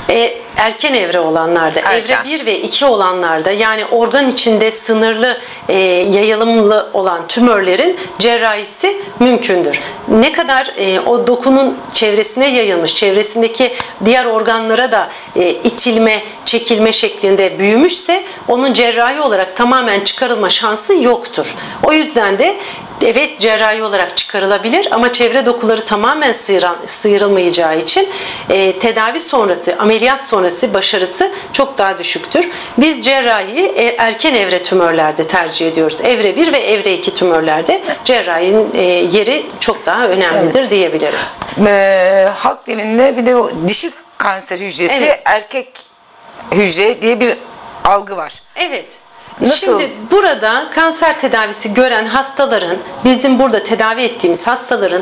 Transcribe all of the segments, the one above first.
Erken evre olanlarda, Erken. evre 1 ve 2 olanlarda, yani organ içinde sınırlı yayılımlı olan tümörlerin cerrahisi mümkündür. Ne kadar o dokunun çevresine yayılmış, çevresindeki diğer organlara da itilme, çekilme şeklinde büyümüşse onun cerrahi olarak tamamen çıkarılma şansı yoktur. O yüzden de evet, cerrahi olarak çıkarılabilir ama çevre dokuları tamamen sıyrılmayacağı için tedavi sonrası, ameliyat sonrası başarısı çok daha düşüktür. Biz cerrahiyi erken evre tümörlerde tercih ediyoruz. Evre 1 ve evre 2 tümörlerde cerrahinin yeri çok daha önemlidir, evet, diyebiliriz. Halk dilinde bir de o dişi kanser hücresi, evet, erkek hücre diye bir algı var. Evet. Nasıl? Şimdi burada kanser tedavisi gören hastaların, bizim burada tedavi ettiğimiz hastaların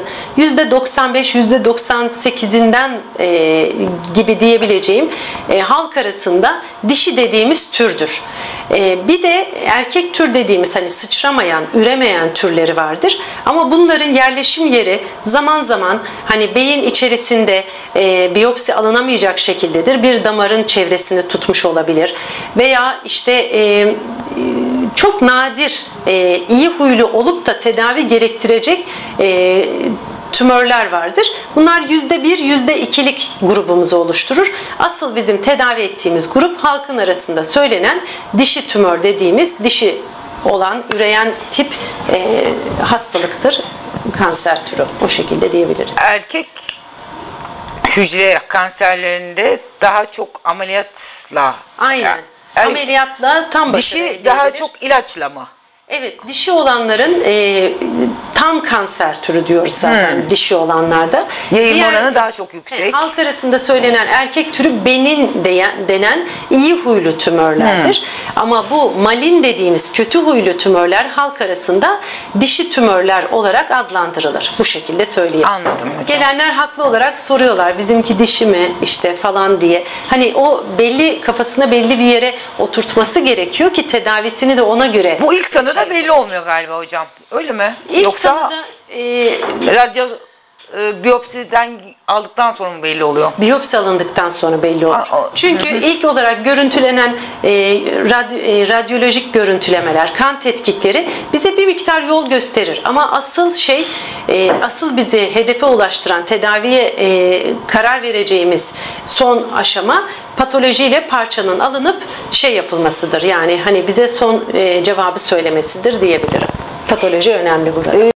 %95-%98'inden gibi diyebileceğim halk arasında dişi dediğimiz türdür. Bir de erkek tür dediğimiz, hani sıçramayan, üremeyen türleri vardır. Ama bunların yerleşim yeri zaman zaman hani beyin içerisinde biyopsi alınamayacak şekildedir. Bir damarın çevresini tutmuş olabilir. Veya işte çok nadir iyi huylu olup da tedavi gerektirecek tümörler vardır. Bunlar %1, %2'lik grubumuzu oluşturur. Asıl bizim tedavi ettiğimiz grup halkın arasında söylenen dişi tümör dediğimiz, dişi olan üreyen tip hastalıktır. Kanser türü, o şekilde diyebiliriz. Erkek hücre kanserlerinde daha çok ameliyatla. Aynen. Ameliyatla tam başarı. Dişi daha çok ilaçla mı? Evet, dişi olanların tam kanser türü diyoruz zaten dişi olanlarda. Yayılma oranı daha çok yüksek. Halk arasında söylenen erkek türü benin denen iyi huylu tümörlerdir. Ama bu malin dediğimiz kötü huylu tümörler halk arasında dişi tümörler olarak adlandırılır. Bu şekilde söyleyeyim. Anladım hocam. Gelenler haklı olarak soruyorlar, bizimki dişi mi işte falan diye. Hani o belli, kafasına belli bir yere oturtması gerekiyor ki tedavisini de ona göre. Bu ilk tanıda belli olmuyor galiba hocam. Öyle mi? İlk Yoksa tanıda, radyo biyopsiden aldıktan sonra mı belli oluyor? Biyopsi alındıktan sonra belli olur. Çünkü ilk olarak görüntülenen radyolojik görüntülemeler, kan tetkikleri bize bir miktar yol gösterir. Ama asıl şey, asıl bizi hedefe ulaştıran, tedaviye karar vereceğimiz son aşama patolojiyle parçanın alınıp yapılmasıdır. Yani hani bize son cevabı söylemesidir diyebilirim. Patoloji önemli burada.